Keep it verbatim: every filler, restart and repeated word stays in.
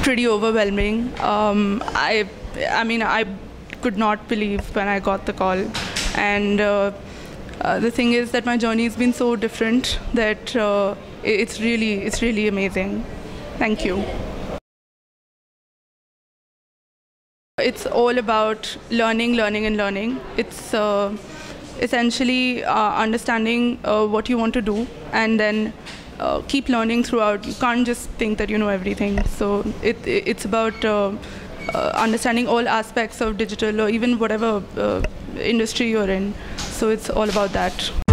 pretty overwhelming. Um, I, I mean, I could not believe when I got the call, and uh, uh, the thing is that my journey has been so different that uh, it's really, it's really amazing. Thank you. It's all about learning, learning, and learning. It's uh, essentially uh, understanding uh, what you want to do, and then uh, keep learning throughout. You can't just think that you know everything. So it, it's about uh, uh, understanding all aspects of digital, or even whatever uh, industry you're in. So it's all about that.